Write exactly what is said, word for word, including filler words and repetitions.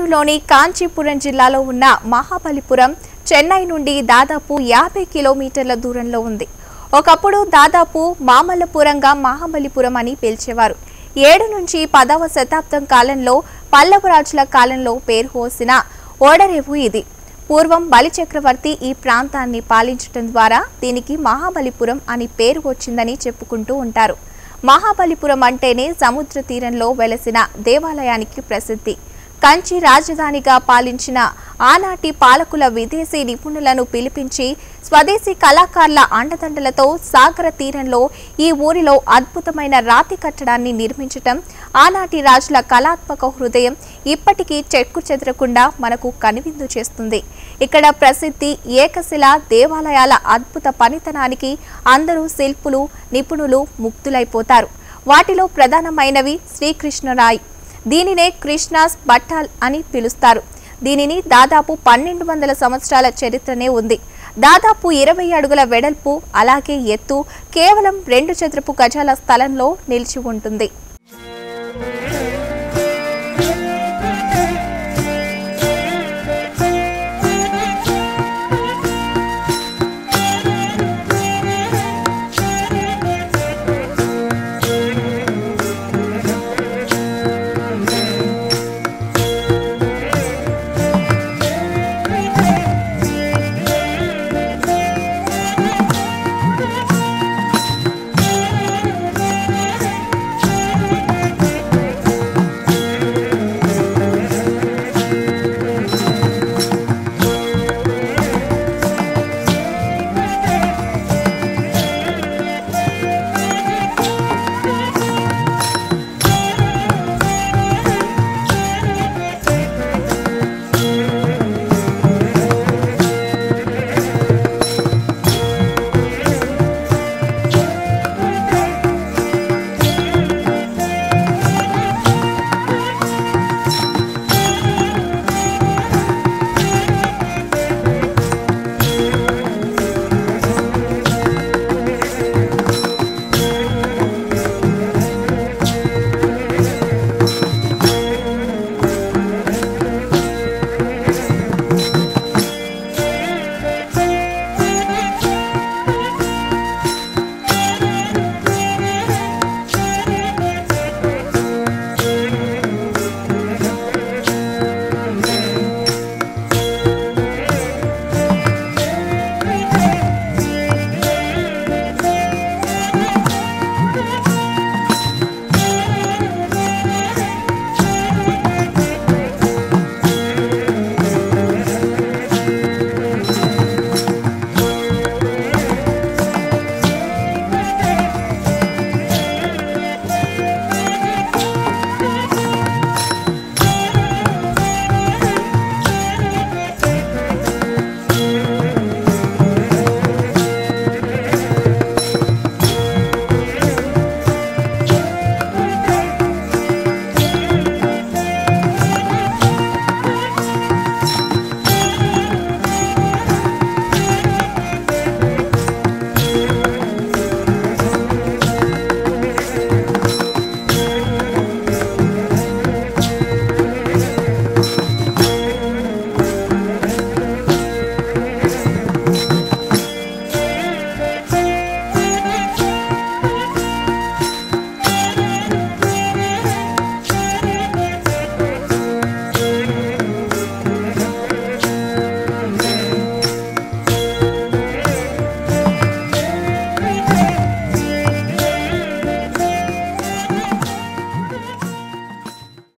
తమిళనాడులోని కాంచీపురం జిల్లాలో ఉన్న మహాబలిపురం చెన్నై నుండి దాదాపు యాభై కిలోమీటర్ల దూరంలో ఉంది. ఒకప్పుడు దాదాపు మామల్లపురంగా మహాబలిపురం అని పిలిచేవారు. ఏడు నుంచి పదవ శతాబ్దం కాలంలో పల్లవ రాజుల కాలంలో పేరు పోసిన ఓడరేవు ఇది. పూర్వం బలిచక్రవర్తి ఈ ప్రాంతాన్ని పాలించడం ద్వారా దీనికి మహాబలిపురం అని పేరు వచ్చిందని చెప్పుకుంటూ ఉంటారు. మహాబలిపురం అంటేనే సముద్ర తీరంలో వెలసిన దేవాలయానికి ప్రసిద్ధి. కంచి రాజధానిగా పాలించిన ఆనాటి పాలకుల విదేశీ నిపుణులను పిలిపించి స్వదేశీ కళాకారుల అండదండలతో సాగర తీరంలో ఈ ఊరిలో అద్భుతమైన రాతి కట్టడాన్ని నిర్మించటం ఆనాటి రాజుల కళాత్మక హృదయం ఇప్పటికీ చెక్కు చెదరకుండా మనకు కనువిందు చేస్తుంది. ఇక్కడ ప్రసిద్ధి ఏకశిల దేవాలయాల అద్భుత పనితనానికి అందరూ శిల్పులు నిపుణులు ముగ్ధులైపోతారు. వాటిలో ప్రధానమైనవి శ్రీకృష్ణరాయ్. దీనినే కృష్ణాస్ బట్టాల్ అని పిలుస్తారు. దీనిని దాదాపు పన్నెండు వందల సంవత్సరాల చరిత్రనే ఉంది. దాదాపు ఇరవై అడుగుల వెడల్పు అలాగే ఎత్తు కేవలం రెండు చదరపు గజాల స్థలంలో నిలిచి ఉంటుంది.